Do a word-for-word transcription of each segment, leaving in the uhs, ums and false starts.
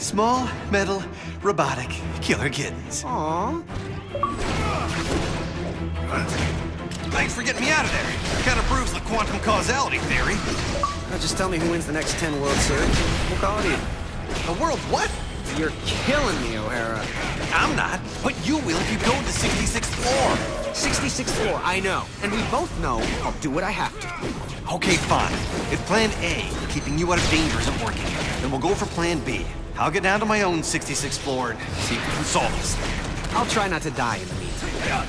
Small, metal, robotic, killer kittens. Aww. Thanks for getting me out of there. Kinda proves the quantum causality theory. Now just tell me who wins the next ten World Series. We'll call it even. The world what? You're killing me, O'Hara. I'm not, but you will if you go to the sixty-sixth floor. sixty-sixth floor, I know. And we both know I'll do what I have to. Okay, fine. If plan A, keeping you out of danger, isn't working, then we'll go for plan B. I'll get down to my own sixty-sixth floor and see if we can solve this. I'll try not to die in the meantime.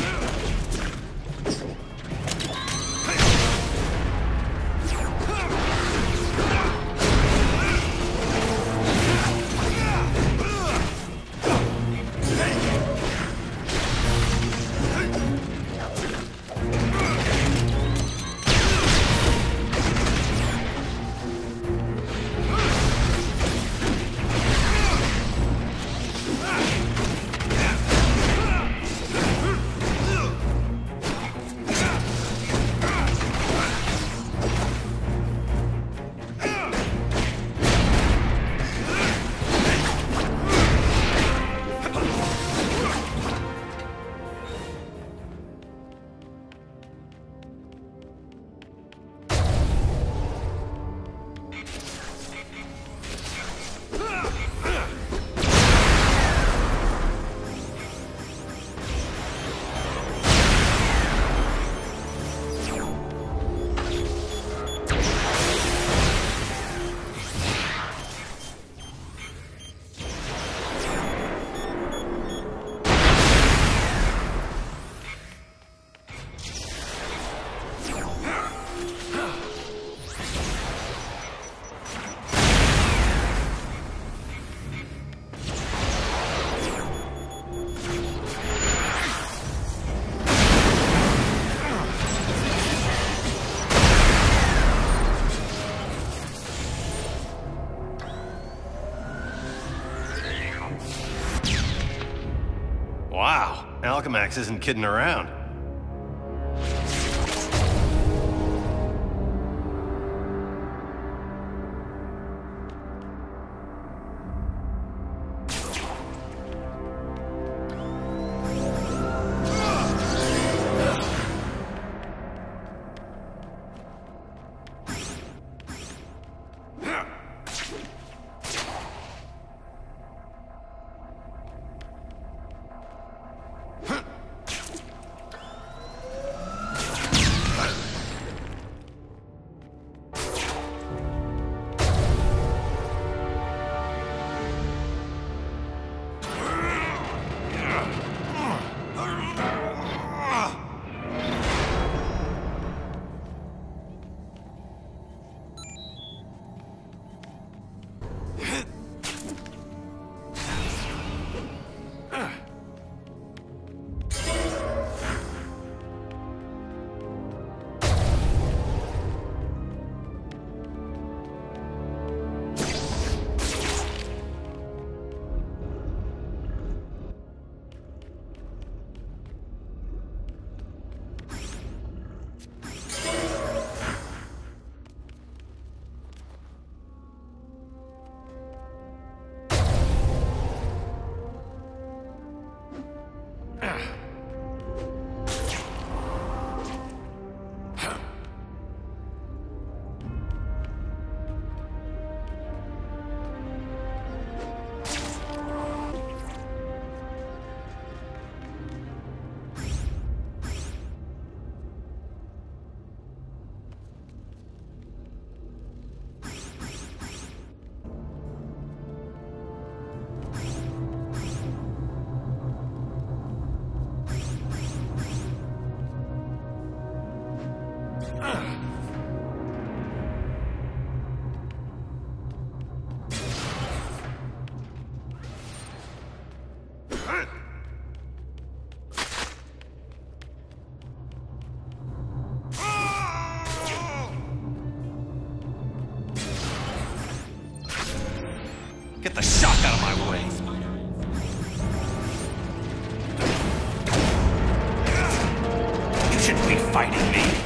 Wow, Alchemax isn't kidding around. Get the shock out of my way. You shouldn't be fighting me.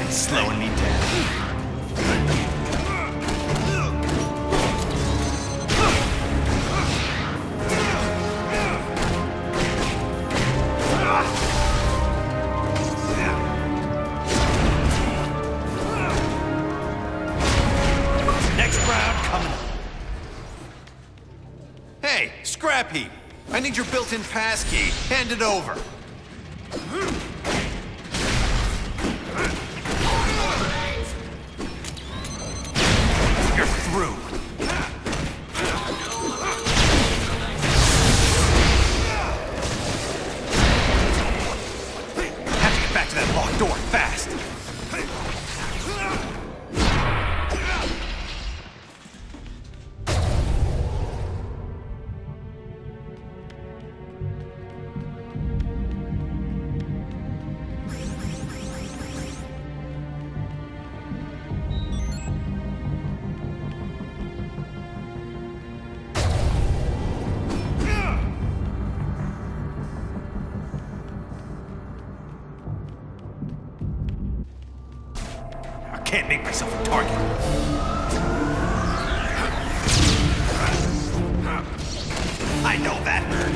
Slowing me down. Scrappy! I need your built-in passkey. Hand it over. You're through. Have to get back to that locked door fast. Can't make myself a target. I know that hurt.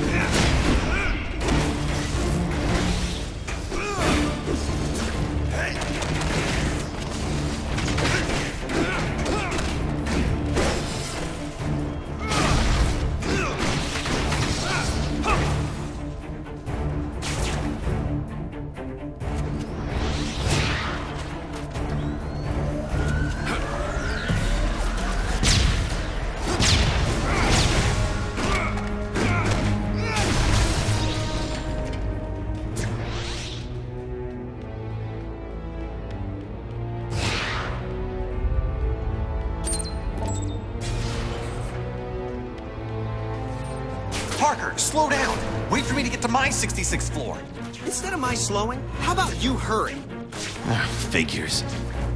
Parker, slow down. Wait for me to get to my sixty-sixth floor. Instead of my slowing, how about you hurry? Ah, figures.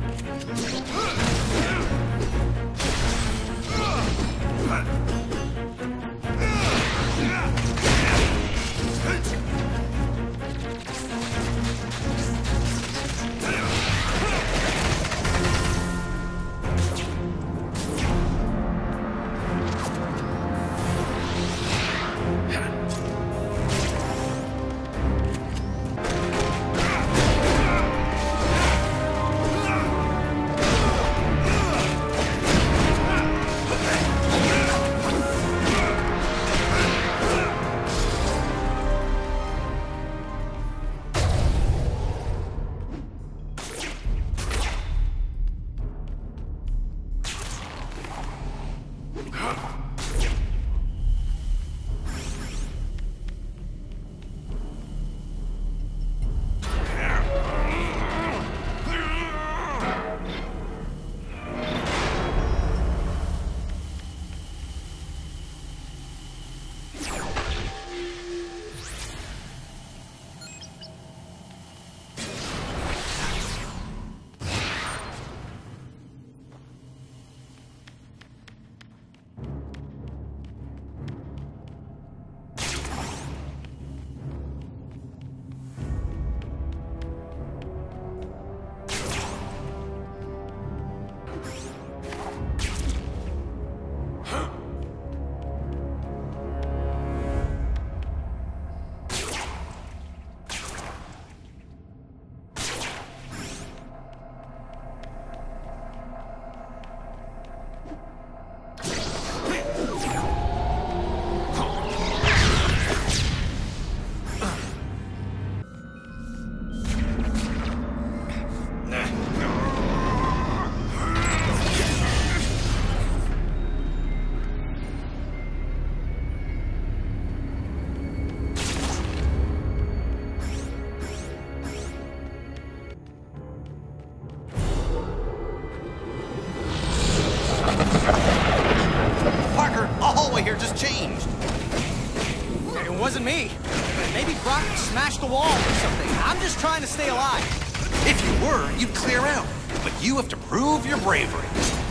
wasn't me. Maybe Brock smashed the wall or something. I'm just trying to stay alive. If you were, you'd clear out. But you have to prove your bravery.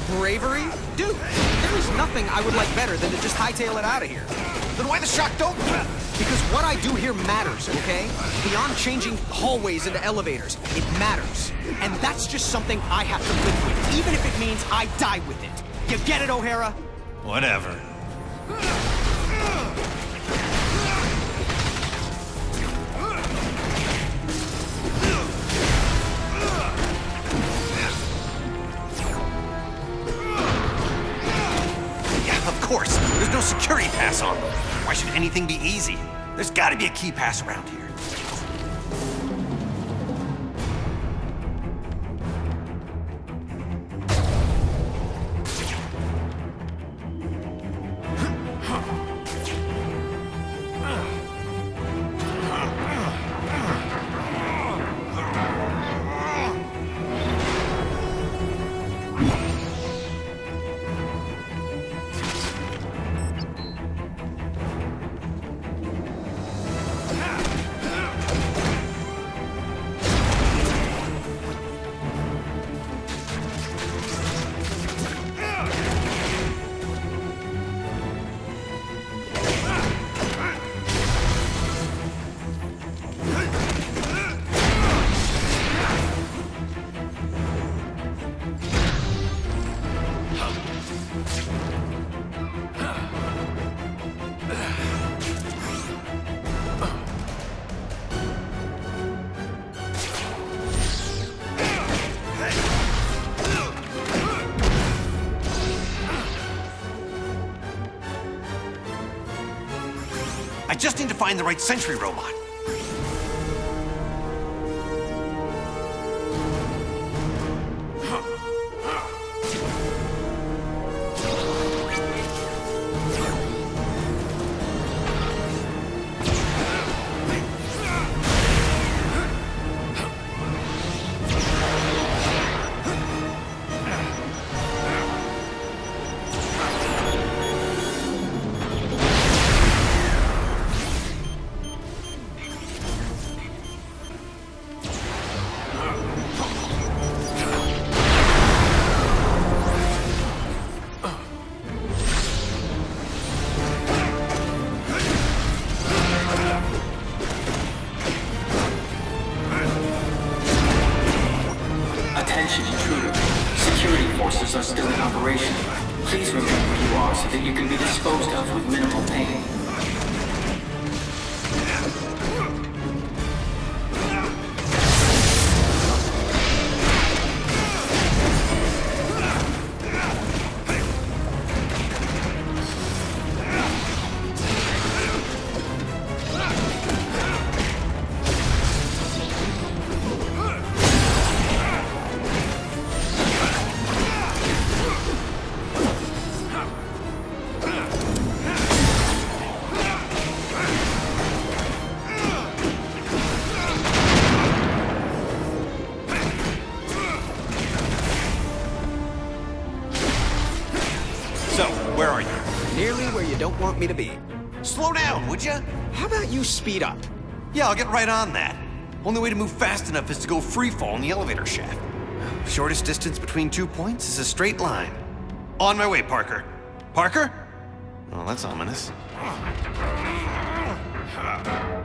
Bravery? Dude, there is nothing I would like better than to just hightail it out of here. Then why the shock dope? Because what I do here matters, okay? Beyond changing hallways into elevators, it matters. And that's just something I have to live with, even if it means I die with it. You get it, O'Hara? Whatever. Yeah, of course. There's no security pass on them. Why should anything be easy? There's gotta be a key pass around here. I just need to find the right sentry robot. Attention intruder. Security forces are still in operation. Please remain where you are so that you can be disposed of with minimal pain. So, where are you? Nearly where you don't want me to be. Slow down, would ya? How about you speed up? Yeah, I'll get right on that. Only way to move fast enough is to go freefall in the elevator shaft. Shortest distance between two points is a straight line. On my way, Parker. Parker? Oh, that's ominous.